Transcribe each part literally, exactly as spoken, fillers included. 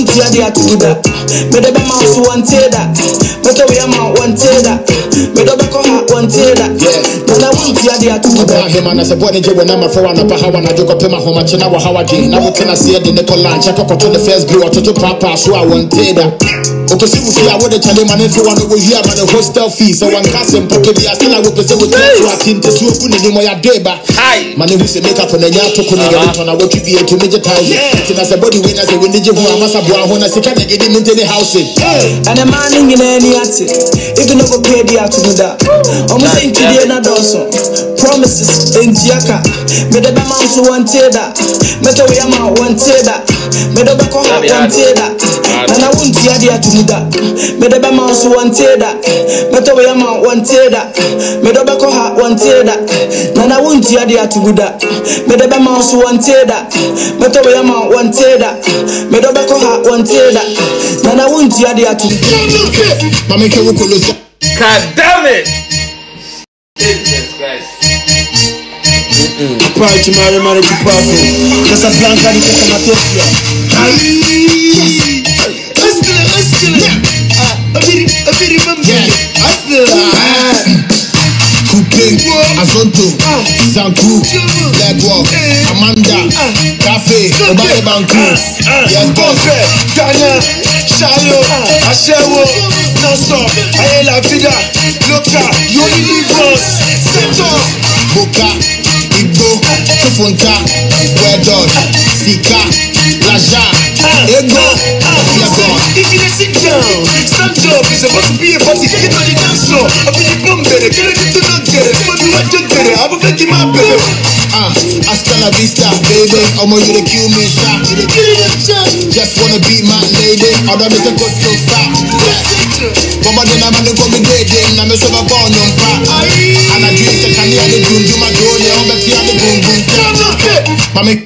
won't hear the atuda. Me the mouse wanted that. But we am out wanted that. Me the back of wanted that. Nana won't hear the atuda. Him and I said, when you number for one up a how I joke up in my home, I know how I did. Now can I see the nickel lunch? I got to the first blue or to papa, so I wanted that. Okay, see, we are with the challenge, and if you want to go here, but the hostel fees, so one cousin, probably I still I will present with you. I think this will put in my deba. Hi, my name is a makeup and a young token on a work to be a to major time. It's as a body winner, so when did you want to when I say, can I get him into the house? And a man in any attic, if you never pay the atuda. Almost ain't today, not also. Promises in Giaca, made the mouse wanted that. Metal Yama wanted that. Made the back of wanted that. And I won't hear the atuda. Made the mouse wanted that. Metal Yama wanted that. Made the back of wanted that. And I won't hear the atuda. Made the mouse wanted that. Metal Yama wanted that. Made the back of wanted that. And I won't hear the atuda. God damn it! Jesus Christ. Apart to marry marry to pass. That's a blanca di Camatopia. Hustle, hustle. Ah, a bit, a bit of hustle. Cooking, Azonto, Zanku, Black Walk, Amanda, Cafe, Obaya Banku. Yes, boss. Ghana, Shalo, Ashewo, non-stop. Aye la vida, loca, you only live once. Set up. Boka, Igbo, Tufunta, Wedon, Sika, Laja, Ego, if you sit down, stand up, it's about to be a party. Get on the dance floor. I'll be the bomb better, get it to not get it. Maybe what you get it, I'll be making my baby. Ah, hasta la vista, baby. Omo, you the kill me, shot. Just wanna be my lady. Other than the go so far. Mama, then I'm gonna go me dead. I'm a silver born on fire. And I drink the candy and the doom, do my door. They all bet you on the boom boom. Mommy.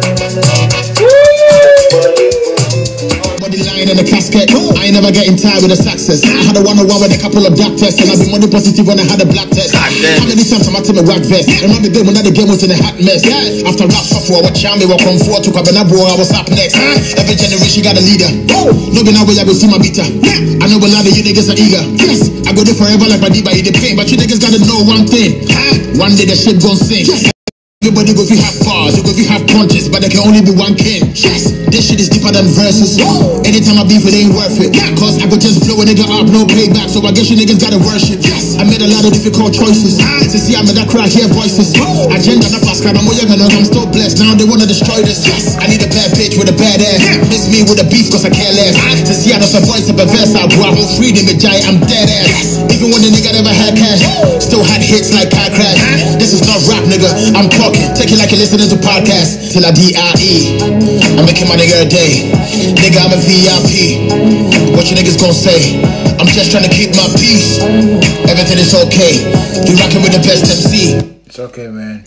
Body lying in the casket. I ain't never getting tired with the success. I had a one-on-one with a couple of black tests, and I've been money positive when I had a black test. How many times am I to me white vest? Remember the day when the game was in a hot mess. After rap software, what charm me walk on four to Kabenabo, I was up next. Every generation got a leader. No be now where I go see my beater. I know a lot of you niggas are eager. Yes, I go there forever like my Diba in the pain, but you niggas gotta know one thing. One day the shit gon' sing. Everybody go if you have bars, you go if you have punches, but there can only be one king. Yes, this shit is deeper than verses. Anytime I beef it ain't worth it. Cause I could just blow a nigga up, no payback. So I guess you niggas gotta worship. Yes, I made a lot of difficult choices. To see I made that cry, hear voices. Agenda not fast, I'm more young and I'm still blessed. Now they wanna destroy this. Yes, I need a bad bitch with a bad ass. Miss me with a beef cause I care less. To see I know some voice of a verse, I go out with freedom, a giant, I'm dead ass. Even when the nigga never had cash, still had hits like car crash. This is not rap, nigga, I'm talking. Take it like you're listening to podcasts till I D I E. I'm making my nigga a day. Nigga, I'm a V I P. What you niggas gon' say? I'm just trying to keep my peace. Everything is okay. You rockin' with the best M C. It's okay, man.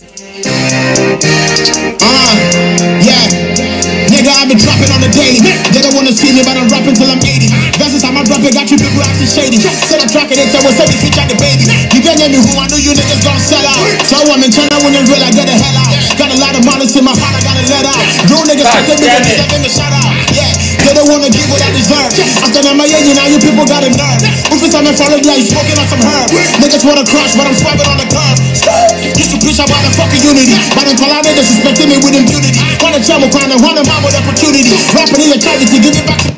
Uh, yeah. Nigga, I've been dropping on the daily. They don't wanna see me, but I'm rapping till I'm eighty. Versus time I drop it, got you people acting shady. Said I'm tracking it, so what's up, bitch, out the baby. You can't get me who I know you niggas gon' sell out. So I'm in China when it's real, I get the hell out. Got a lot of models in my heart, I gotta let out. Real niggas talk to me, they just give me shout out. Yeah, they don't wanna give what I deserve. After that, my yeah, now you people got a nerve. If it's time I follow you, you smoking on some herb. Niggas wanna crush, but I'm swapping on the curb. Used to preach about the fucking unity, but in Colorado, they disrespecting me with impunity. Wanna trouble, crying, wanna mom with opportunity. Rapping in your charity, give it back to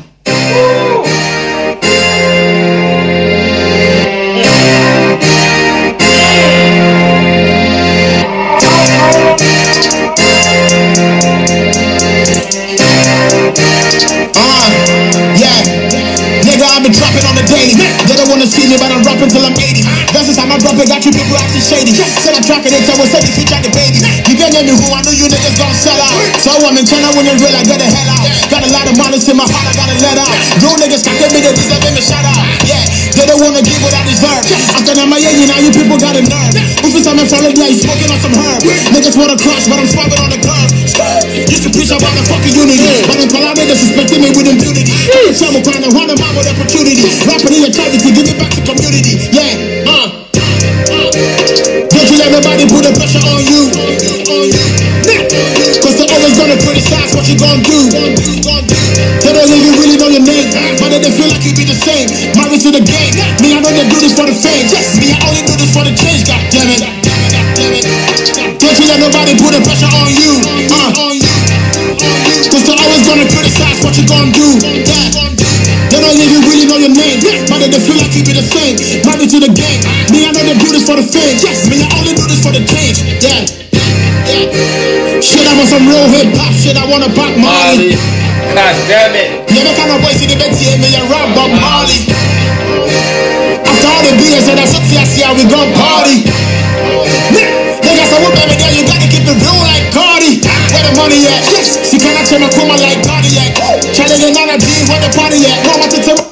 dropping on the daily. They don't wanna see me, but I'm rapping till I'm eighty. Versus time I drop it, got you people acting shady. Said I'm tracking it, so what's up, bitch, out the baby. You can't get me who I know you niggas gon' sell out. So I'm in China when it's real, I get the hell out. Got a lot of models in my heart, I gotta let out. Real niggas can't get me, they deserve me shout out. Yeah, they don't wanna give what I deserve. After that, my yeah, now you people got a nerve. If it's time I follow you, you smoking on some herb. Niggas wanna crush, but I'm swapping on the curb. Used to preach about the fucking unity, but in Colorado, they disrespecting me with impunity. Trouble crying, wanna mom with opportunity. Rapping in your charity, give it back to community. Yeah, uh, uh. Don't you let nobody put the pressure on you, on you. Cause they're always gonna criticize what you gon' do. They don't even really they feel like you be the same. Married to the game. Me, I know they do this for the fame. Yes, me, I only do this for the change. God damn it. Don't you let nobody put the pressure on you. Uh, Cause they're always gonna criticize what you gonna do. Yeah. They don't even really know your name. But they feel like you be the same. Married to the game. Me, I know they do this for the fame. Yes, me, I only do this for the change. Yeah. Yeah. Shit, I'm on some real hip hop shit. I wanna pop Molly. God damn it. Yeah, kind of boys in the bed, see me and rap Bob Marley. After all the beers and I should see, I see how we gon' party. Niggas, I whoop every day, you gotta keep it real like Cardi. Where the money at? Yes. See, can I tell my coma like Cardi at? Challenge none of G, where the party at? Mama to tell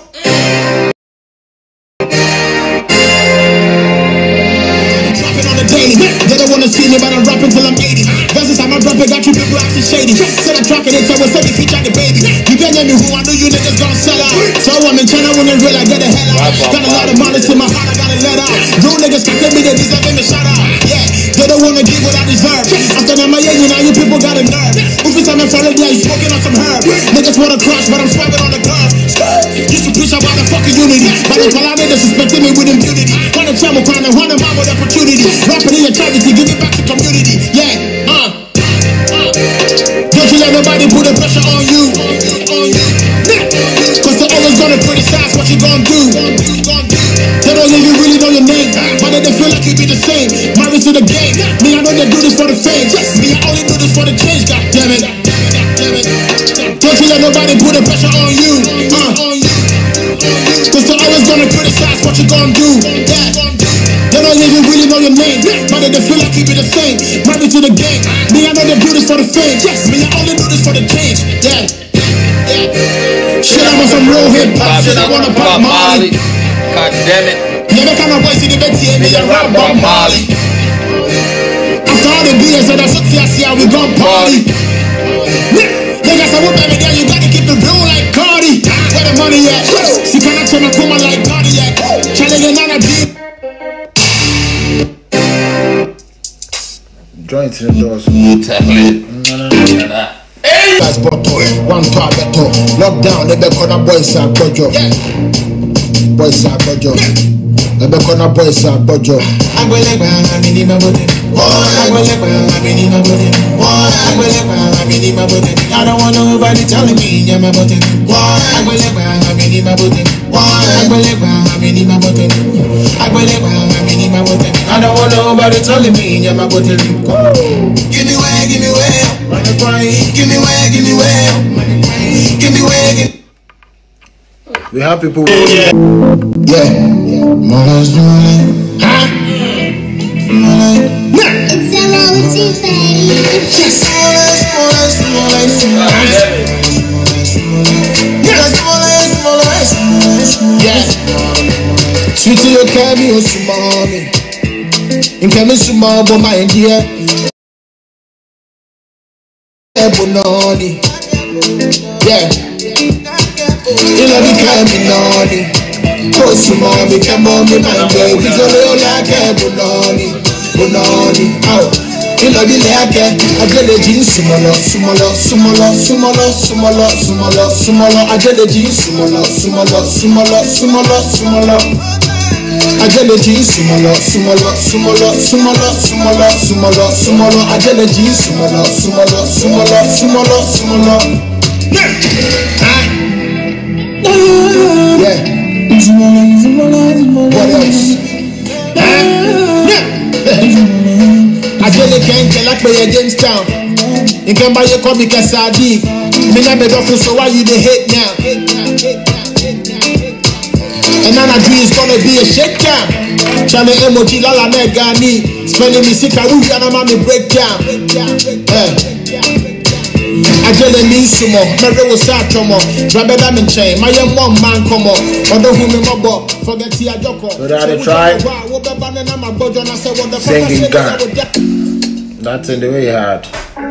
they don't wanna see me, but I'm rapping till I'm eighty. Versus I'm a rapper, got you people acting shady. Said I'm tracking it, so I said me feature the baby. You can't get me who I knew you niggas gonna sell out. So I'm in China when they real, I get the hell out. Got a lot of malice in my heart, I gotta let out. Real niggas can tell me they deserve me shout out. Yeah, they don't wanna give what I deserve. After them, my yeah, you know, you people got a nerve. If it's time to follow, yeah, you smoking on some herb. Niggas wanna crush, but I'm swerving on the curve. Used to preach about the fucking unity, but I'm calling they disrespecting me with impunity. Wanna travel, crown and wanna mom with opportunity. Rapping in your charity, give it back to community. Yeah, uh, uh. Don't you let nobody put the pressure on you, on you. Cause they're always gonna criticize what you gonna do. They don't even really know your name, but they feel like you be the same. Married to the game. Me, I know they do this for the fame. Yes, me, I only do this for the change. God damn it. Don't you let nobody put the pressure on you, uh. Cause they're always gonna criticize what you gonna do. Yeah. They don't even really know your name, but they feel like you be the same. Married to the game. Me, I know they do this for the fame. Yes, me, I only do this for the change. Yeah. Yeah. Shit, I'm on some real hip hop shit. I wanna pop Molly. God damn it. Yeah, they kind of boys in the bed, see me and rap Bob Marley. After all the beers and I should see, I see how we gon' party. Niggas, I whoop every day, you gotta keep it real like Cardi. Where the money at? See, can I tell my coma like Cardi at? Challenge none of G. Join to the doors. Hey! Guys, bottle, one car better. Lockdown, they be call the boys are bojo. Boys are bojo. They be call the boys are bojo. I go like I mean my body. I go like I mean my body. I go like I mean my body. I don't want nobody telling me I'm my body. I go like I mean my body. I go like I mean my body. I go like I mean my body. I don't want nobody telling me I'm my body. Give me way, give me way. Give me way, give me way. Give me way, give me. We have people. Yeah. Yeah. Molas, molas. Huh? Molas. It's a multi face. Molas, molas, molas, molas. Molas, molas, molas. Yeah. Sweetie, you can't be a sumami. You can't be sumami, but my dear. Ebononi. Yeah. You know me can't be naughty. Close to mommy, come on me my baby. You know like Ebononi. Bononi. Oh. You know the like I get the jeans sumolo, sumolo, sumolo, sumolo, sumolo, sumolo, sumolo. I get the jeans sumolo, sumolo, sumolo, sumolo, sumolo. I get the jeans sumolo, sumolo, sumolo, sumolo, sumolo, sumolo, sumolo. I get the jeans sumolo, sumolo, sumolo, sumolo, sumolo. Yeah. What else? I get the gang tell I play against town. You can buy your comic as I did. Me not be doctor, so why you the hate now? And now I dream is gonna be a shakedown. Channel emoji lala negani. Spending me sick I ruby and I'm on me breakdown. I tell them me sumo, Mary was sad tomo. Rabbi Diamond chain, my young one man come up. Although whom me mob forget the Ajoko. So that I try singing God. That's in the way hard.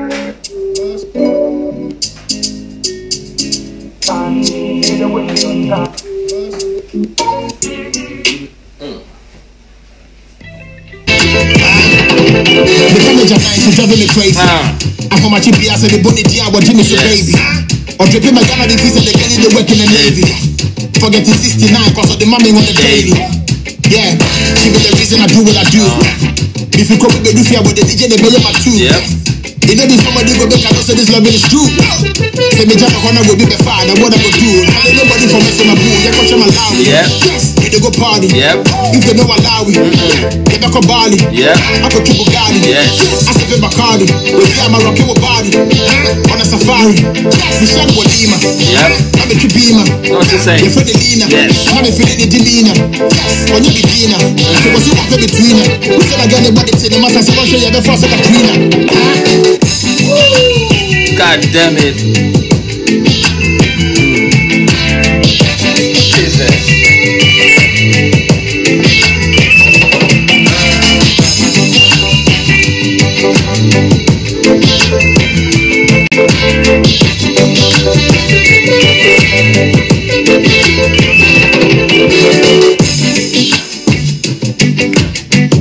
The damage of nice is driving me crazy. I'm from my G P S and the bunny dear, what Jimmy should baby. Or dripping my gallery piece and they get in the work in the Navy. forget it's sixty-nine cause of the mommy on the daily. Yeah, she be the reason I do what I do. If you come with me, do fear with the D J, they pay my two. Yep. You know this somebody go back, I don't say this love is true. Say me jump a corner will be the fine, and what I go do. Tell nobody from messing my boo, they come to my loud. Yep. Yes, we they go party. Yep. If they know allow it, they back on Bali. Yep. I go triple Bugatti. Yes. I say with Bacardi, we fly my rocket with body. On a safari, we shag with Lima. Yep. I'm a Kibima. What to say? You're Freddie Lina. Yes. I'm a Freddie Delina. Yes, when you beginner. So what's your play between her? We said I got anybody to the master, so I'll show you the first of Katrina. God damn it. Jesus.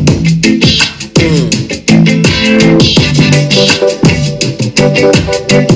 Mm.